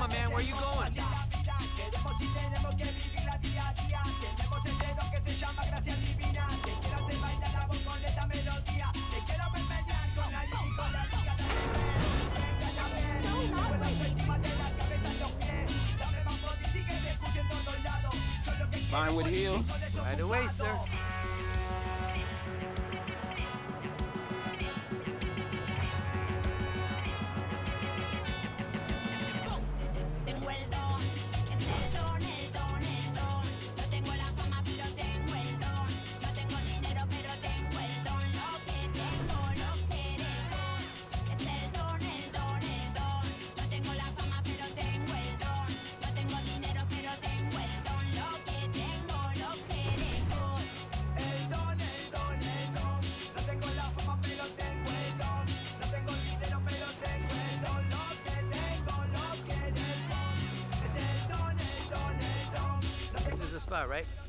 on, man, where you going? Fine with heels? Right away, sir. Tengo el don, es el don, el don, el don. No tengo la fama, pero tengo el don. No tengo dinero, pero tengo el don. Lo que tengo, lo que heredo. Es el don, el don, el don. No tengo la fama, pero tengo el don. No tengo dinero, pero tengo el don. Lo que tengo, lo que heredo. El don, el don, el don. No tengo la fama, pero tengo el don. No tengo dinero, pero tengo el don. Lo que tengo, lo que heredo. Es el don, el don, el don. This is the spot, right?